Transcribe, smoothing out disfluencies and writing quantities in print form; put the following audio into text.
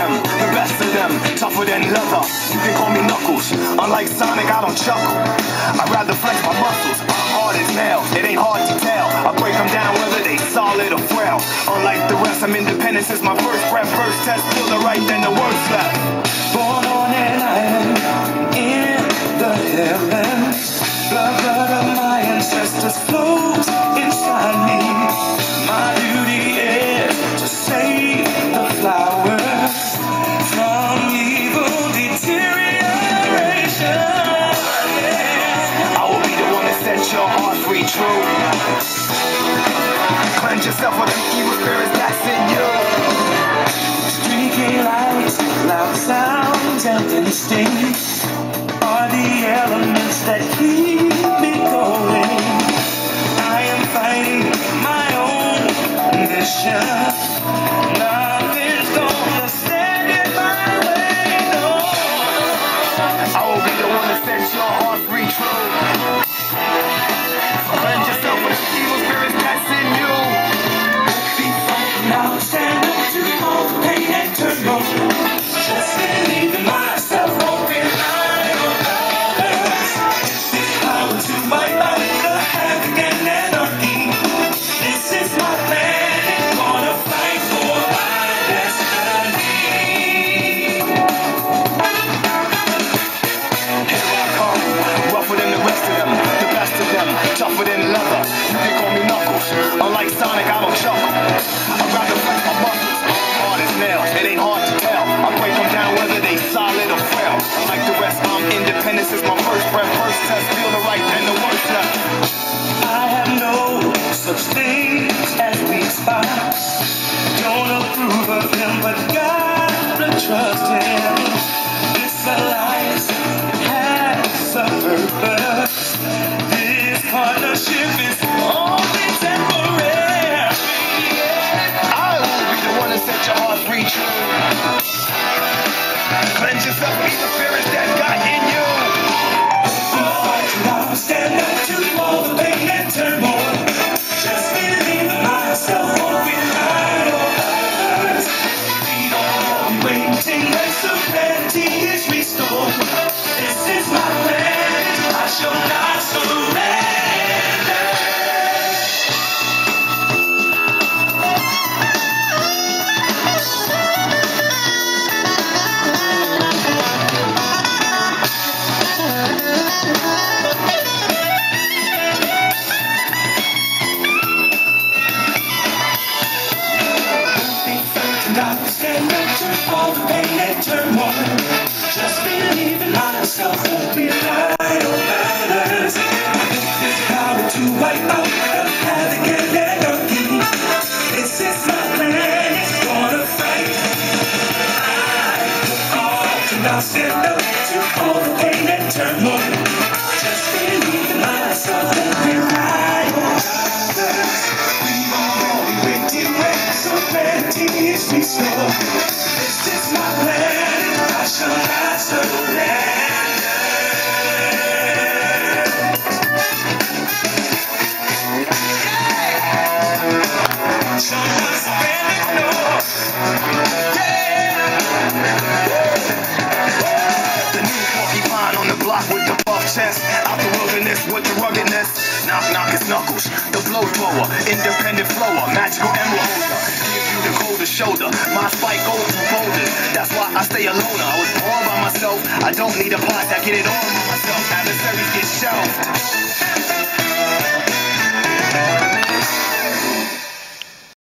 them, the best of them, tougher than leather. You can call me Knuckles, unlike Sonic, I don't chuckle. I'd rather flex my muscles, hard as nails, it ain't hard to tell. I break them down whether they solid or frail. Unlike the rest, I'm independent since my first breath. First test, feel the right, then the worst left. Born on an island in the heavens, blood of my ancestors flows inside me. My duty is to save the flowers from evil deterioration. I will be the one that sets your heart free, true. Cleanse yourself of the evil spirits that's in you. Streaky lights, loud sounds, and instincts are the elements that keep me going. I am fighting my own mission. Nothing's gonna stand in my way, no. I will be the one that sets your heart free, true. Cleanse yourself of the evil spirits that's in you. Now stand up to all the pain and turmoil. Just believe in myself, won't rely on others. This power to wipe out the havoc and anarchy. This is my plan, gonna fight for my destiny. Here I come, rougher than the rest of them, the best of them, tougher than leather. You can call me Knuckles, unlike Sonic, I don't chuckle. I'd rather flex my muscles, hard as nails, it ain't hard to tell. I break them down whether they solid or frail. Unlike the rest, I'm independent since my first breath. First test, feel the right, then the worst left. I have no such thing as weak spots. Don't approve of him, but gotta trust him. This alliance has a purpose. This partnership is only temporary. I will be the one that set your heart free, true. Cleanse yourself of evil spirits that got in you. Now stand up to all the pain and turmoil. Just believe in myself, won't rely on others. We don't waiting when serenity is restored. This is my plan, I shall not surrender. Now stand up to all the pain and turmoil. Just believe in myself, won't rely on others. This power to wipe out the havoc and anarchy. This is my plan, it's gonna fight. Now stand up to all the pain and turmoil. Just believe in myself, won't rely on others. We've already waited when serenity is restored. This is my plan, I shall not surrender. Shall not surrender, no. The new porcupine on the block with the buff chest. Out the wilderness with the ruggedness. Knock, knock, it's Knuckles, the blow thrower, independent flower, magical emerald holder. Give you the coldest shoulder. My spike goes through boulders. That's why I stay alone. I was born by myself. I don't need a pot. I get it on by myself. Adversaries get shelved.